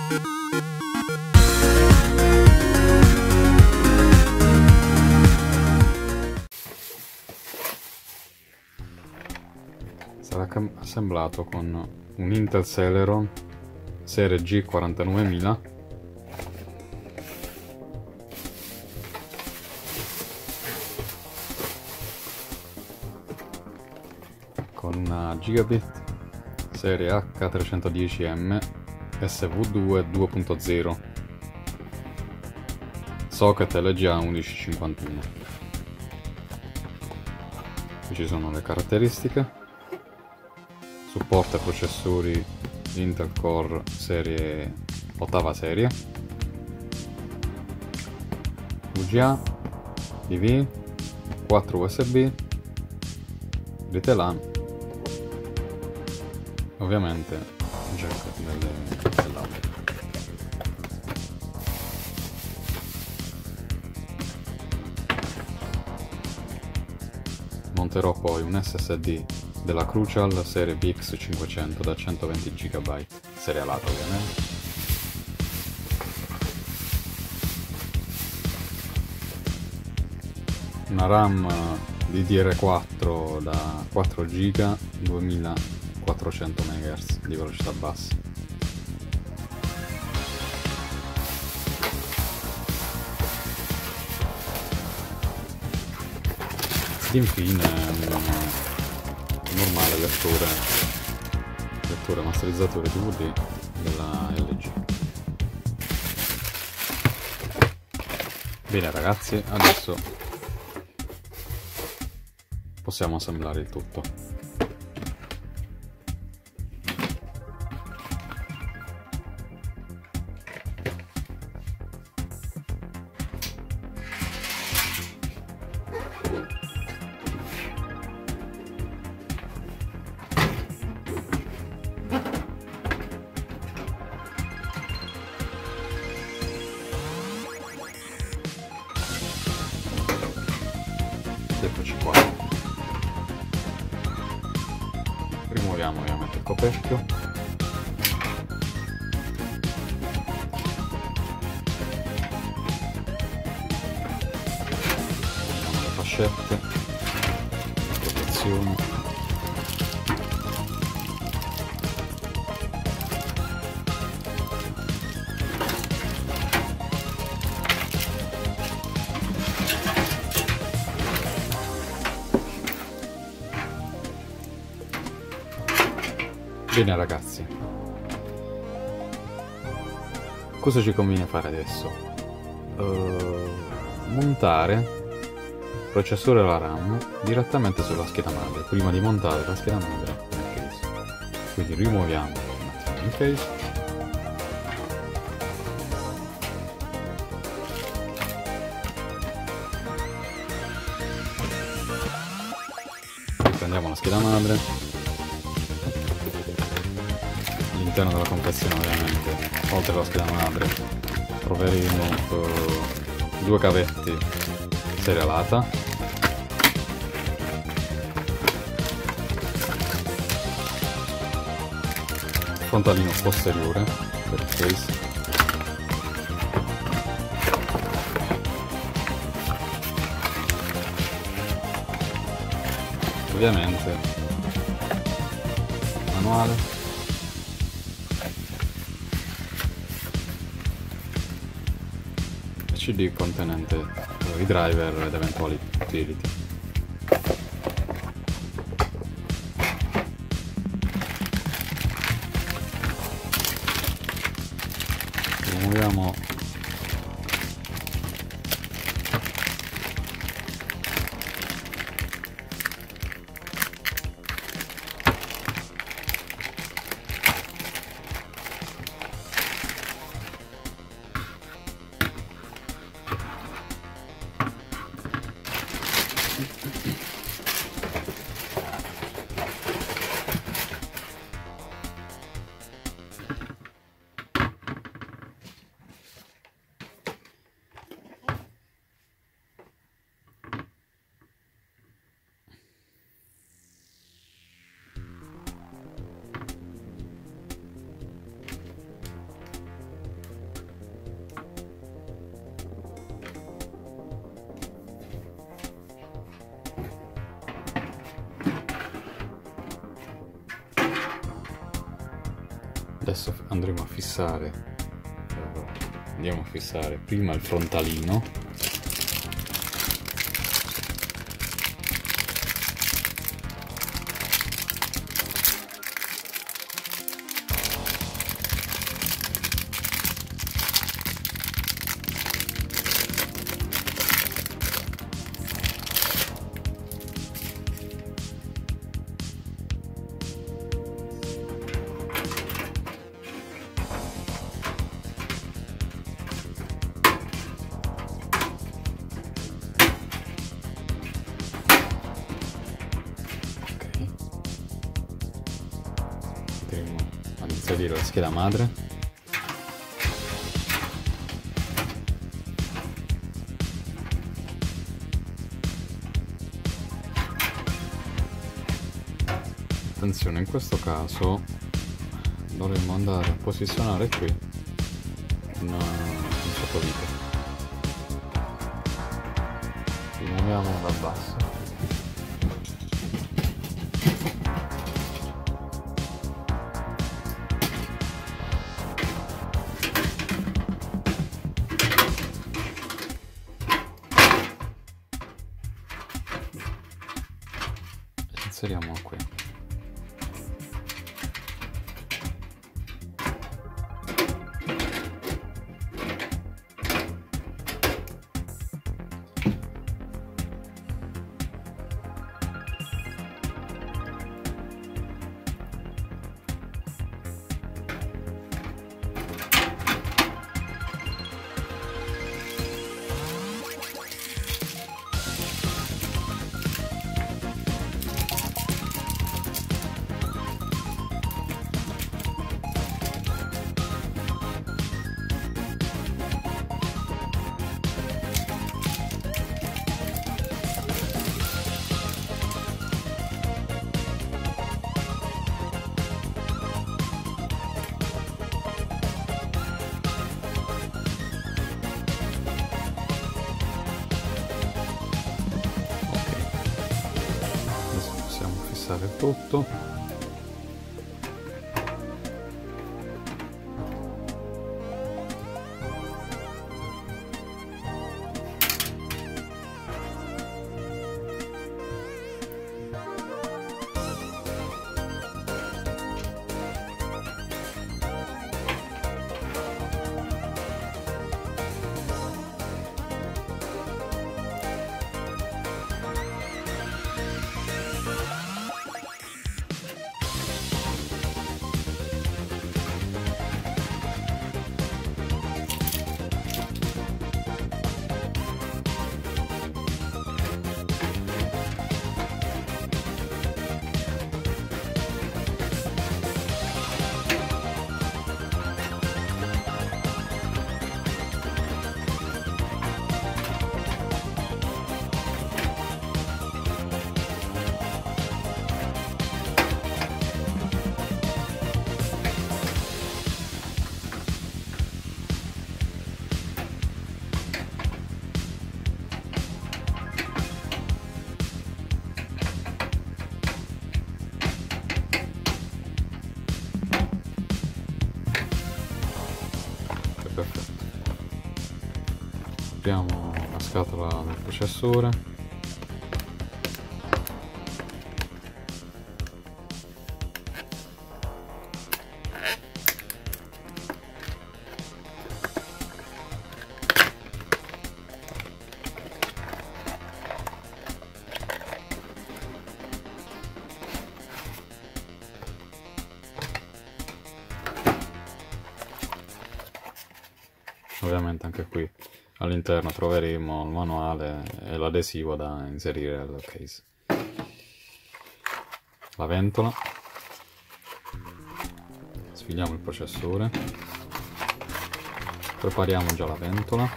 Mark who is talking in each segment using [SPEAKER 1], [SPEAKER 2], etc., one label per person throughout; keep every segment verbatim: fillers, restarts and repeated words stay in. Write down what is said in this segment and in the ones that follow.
[SPEAKER 1] Sarà assemblato con un Intel Celeron serie G quarantanovemila con una Gigabit serie H trecentodieci M S V due due punto zero socket L G A millecentocinquantuno. Qui ci sono le caratteristiche. Supporta processori Intel Core serie ottava serie, V G A, D V, quattro U S B, rete LAN, ovviamente jack dell'audio. Monterò poi un S S D della Crucial serie B X cinquecento da centoventi giga, serialato ovviamente. Una RAM D D R quattro da quattro giga, duemilaquattrocento megahertz di velocità bassa. Ed infine un normale lettore, lettore masterizzatore D V D della L G. Bene ragazzi, adesso possiamo assemblare il tutto. Eccoci qua. Rimuoviamo ovviamente il coperchio. Togliamo le fascette, protezioni. Bene ragazzi, cosa ci conviene fare adesso? Uh, montare il processore e la RAM direttamente sulla scheda madre, prima di montare la scheda madre nel case. Quindi rimuoviamo un attimo il case. Prendiamo la scheda madre. All'interno della confezione ovviamente, oltre alla scheda madre, troveremo uh, due cavetti serialata, frontalino posteriore per il case, ovviamente manuale, C D contenente i driver ed eventuali utility. Rimuoviamo Adesso andremo a fissare, andiamo a fissare prima il frontalino. Ad inserire la scheda madre. Attenzione, in questo caso dovremmo andare a posizionare qui un, un sottovite. Rimuoviamo dal basso. Inseriamo qui. Tutto. Apriamo la scatola del processore. Ovviamente anche qui all'interno troveremo il manuale e l'adesivo da inserire al case. La ventola. Sfiliamo il processore. Prepariamo già la ventola.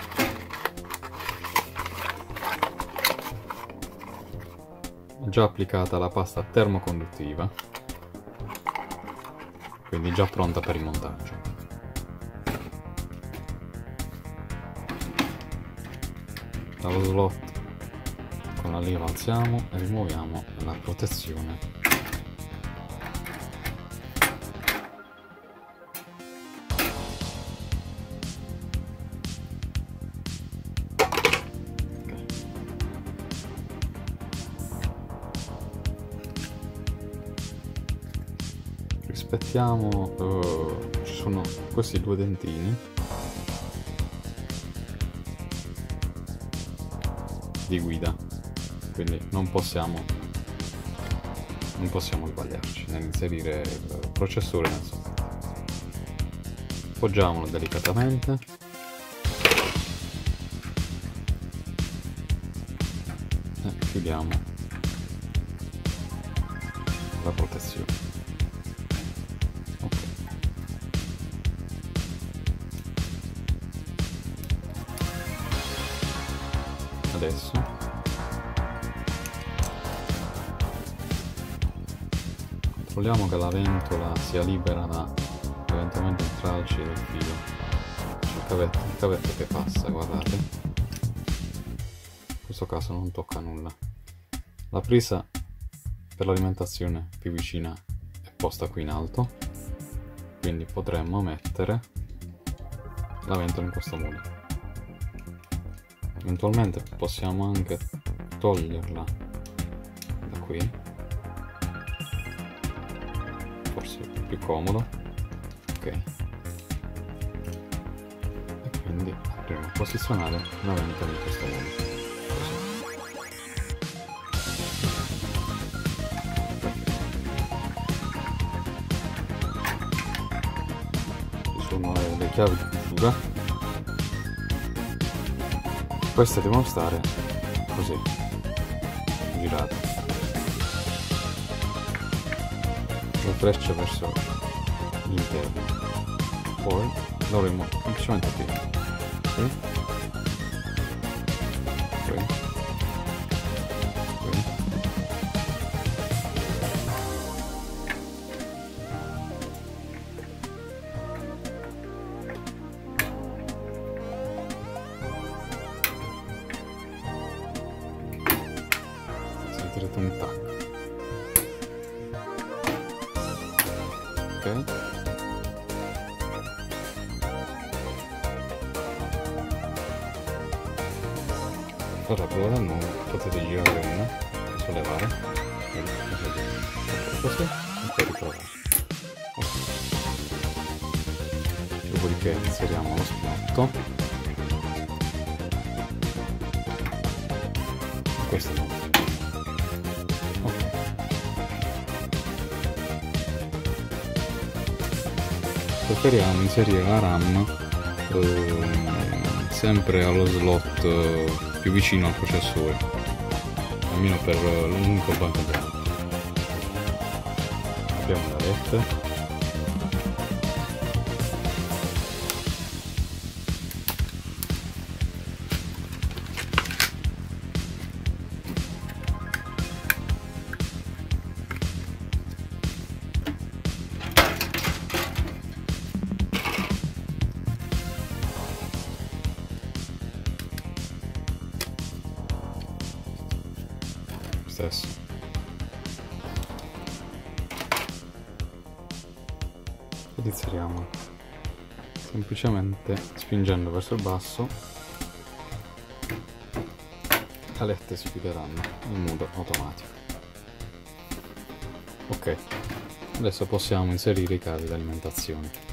[SPEAKER 1] Già applicata la pasta termoconduttiva, quindi già pronta per il montaggio. Dallo slot con la leva alziamo e rimuoviamo la protezione. aspettiamo, uh, ci sono questi due dentini di guida, quindi non possiamo non possiamo sbagliarci nell'inserire il processore nel soffitto. Appoggiamolo delicatamente e chiudiamo la protezione. Ok. Adesso controlliamo che la ventola sia libera da eventualmente intralci del filo. C'è il cavetto, il cavetto che passa, guardate. In questo caso non tocca nulla. La presa per l'alimentazione più vicina è posta qui in alto, quindi potremmo mettere la ventola in questo modo. Eventualmente possiamo anche toglierla da qui, forse è più comodo. Ok, e quindi dovremo posizionare la ventola in questo modo, così. Ci sono le, le chiavi di chiusura, queste devono stare così, girate, le frecce verso l'interno, poi dovremo semplicemente aprire, qui, qui, qui, sentirete un tac. Ok, per la prova del nuovo potete girare una, sollevare, così, e poi riprovare. Okay. Dopodiché inseriamo lo spiatto, questo è il okay. Preferiamo inserire la RAM eh, sempre allo slot eh, più vicino al processore, almeno per l'unico banco dati. Apriamo la rete, stesso. Ed inseriamo semplicemente spingendo verso il basso, le alette si chiuderanno in modo automatico. Ok, adesso possiamo inserire i cavi di alimentazione.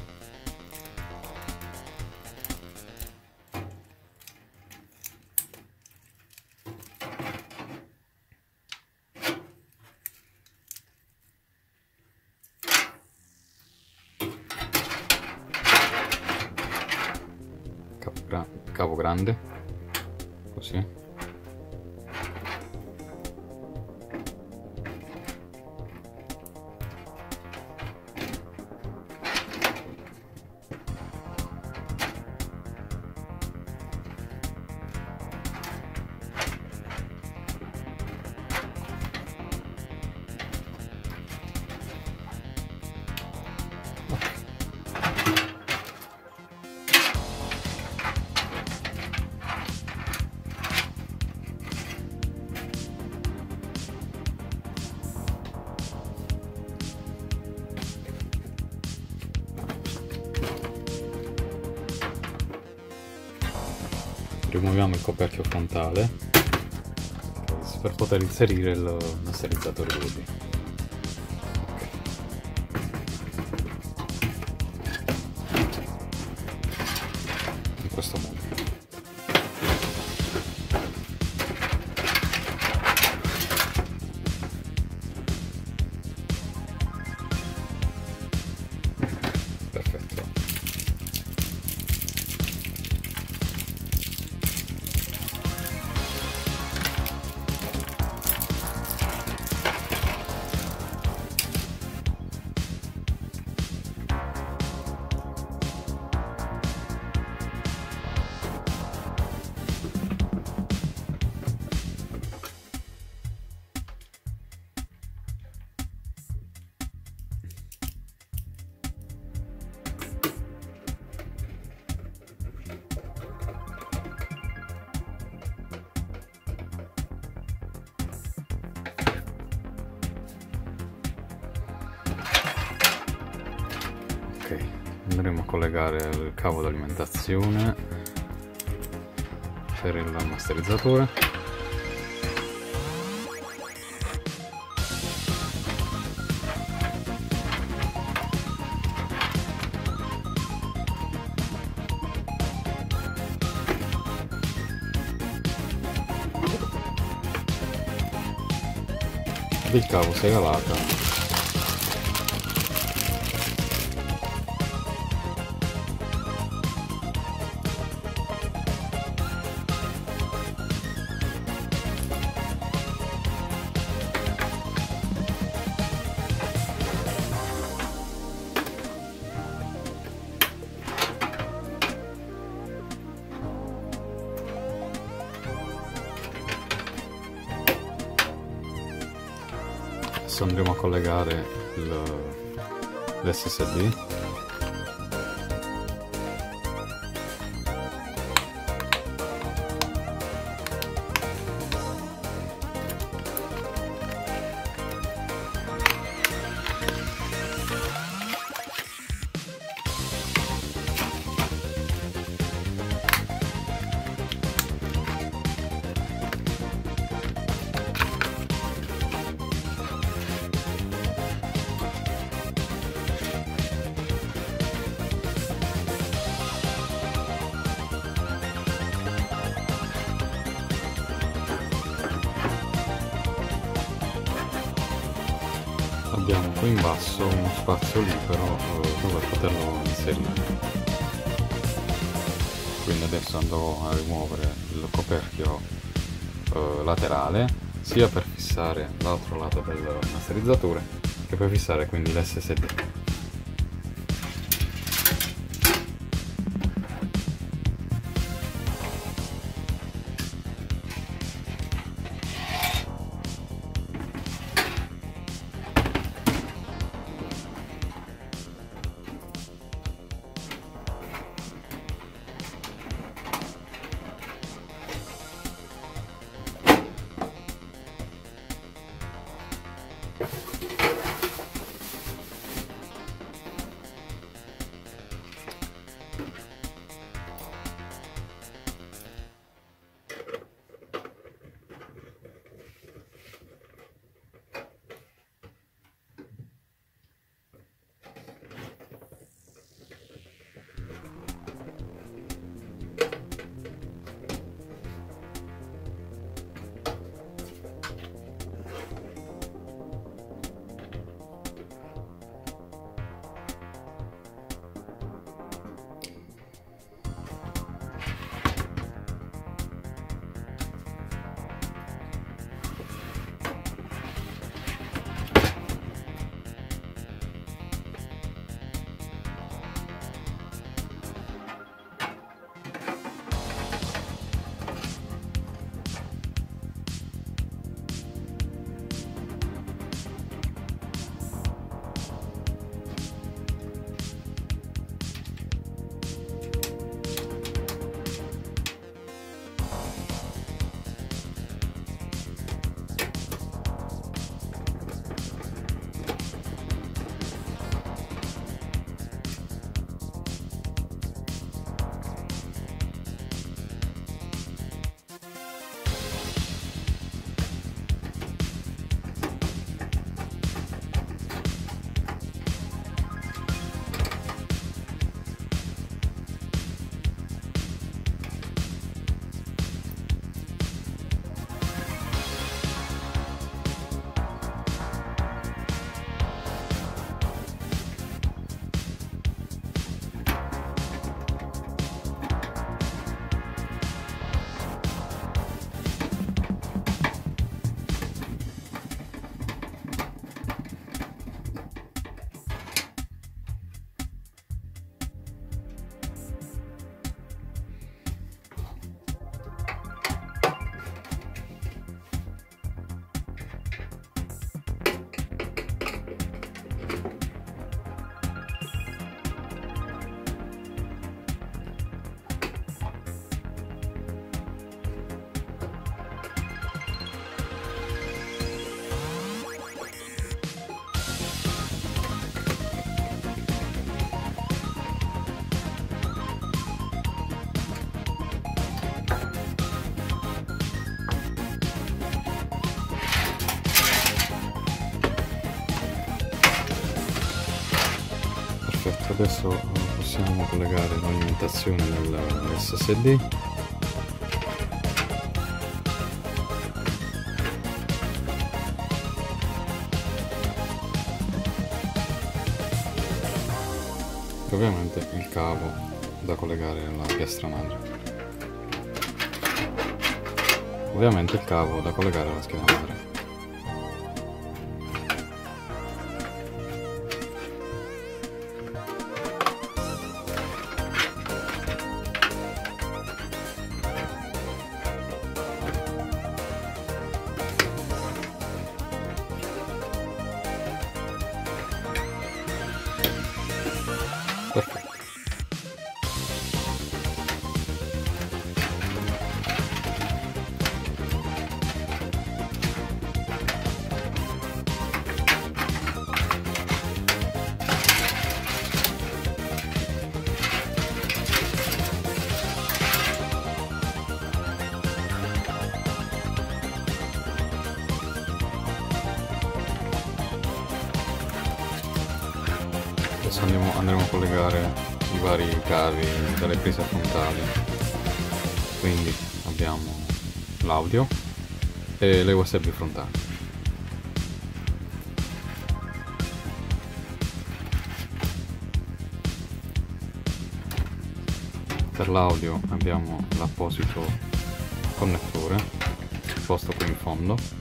[SPEAKER 1] Cavo grande, così. Rimuoviamo il coperchio frontale per poter inserire il masterizzatore V D. Okay. andremo a collegare il cavo d'alimentazione per il masterizzatore. Il cavo segalata. Adesso andremo a collegare l'S S D. Abbiamo qui in basso uno spazio libero dove poterlo inserire, quindi adesso andrò a rimuovere il coperchio eh, laterale sia per fissare l'altro lato del masterizzatore che per fissare quindi l'S S D. adesso possiamo collegare l'alimentazione del S S D. E ovviamente il cavo da collegare alla piastra madre. Ovviamente il cavo da collegare alla scheda madre. Perfetto. Adesso andiamo, andremo a collegare i vari cavi delle prese frontali, quindi abbiamo l'audio e le U S B frontali. Per l'audio abbiamo l'apposito connettore posto qui in fondo.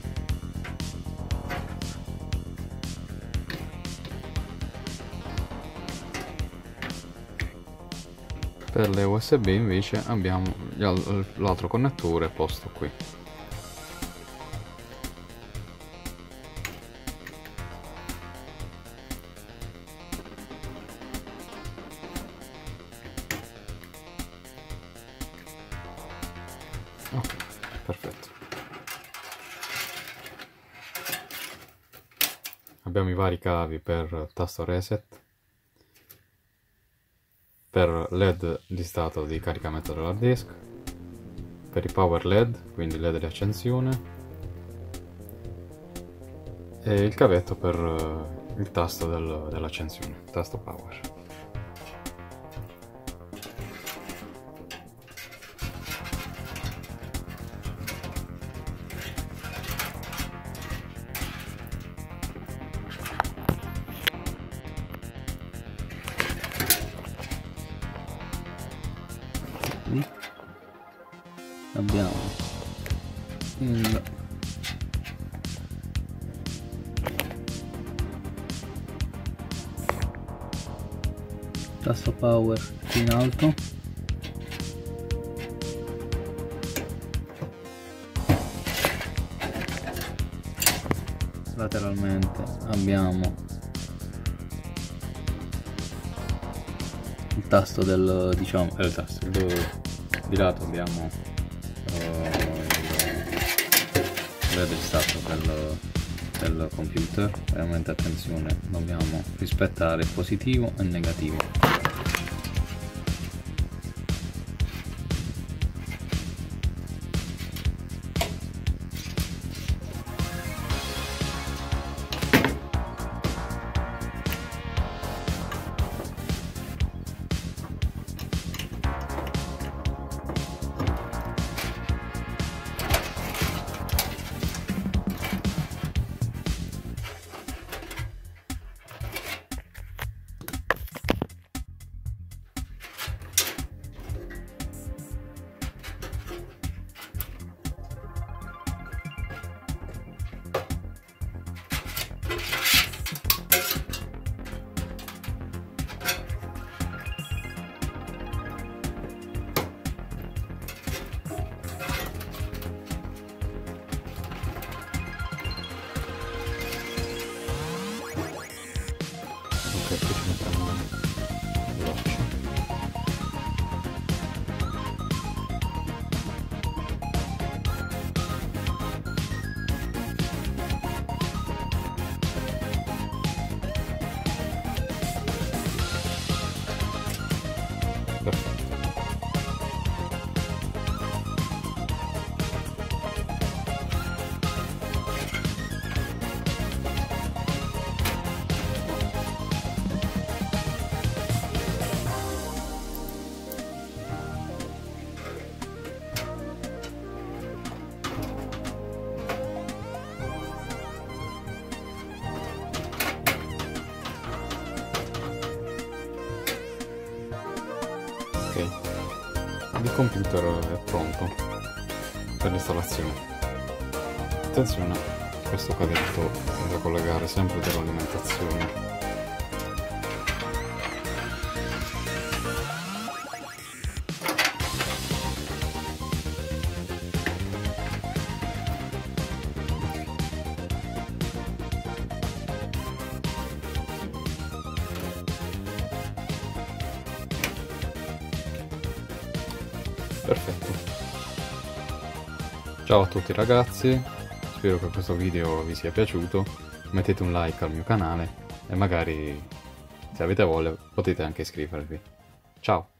[SPEAKER 1] Per le U S B invece abbiamo l'altro connettore posto qui. Ok, perfetto. Abbiamo i vari cavi per tasto reset, per L E D di stato di caricamento dell'hard disk, per i power L E D, quindi L E D di accensione, e il cavetto per uh, il tasto del, dell'accensione, tasto power.
[SPEAKER 2] Abbiamo il tasto power qui in alto, lateralmente abbiamo il tasto del, diciamo, eh, il tasto il, di lato abbiamo uh, il L E D di stato del, del computer. Veramente attenzione, dobbiamo rispettare il positivo e il negativo.
[SPEAKER 1] Ok, qui ci mettiamo veloci. Perfetto. il computer è pronto per l'installazione. Attenzione, questo cavetto è da collegare sempre dall'alimentazione. Perfetto. Ciao a tutti ragazzi, spero che questo video vi sia piaciuto, mettete un like al mio canale e magari se avete voglia potete anche iscrivervi. Ciao!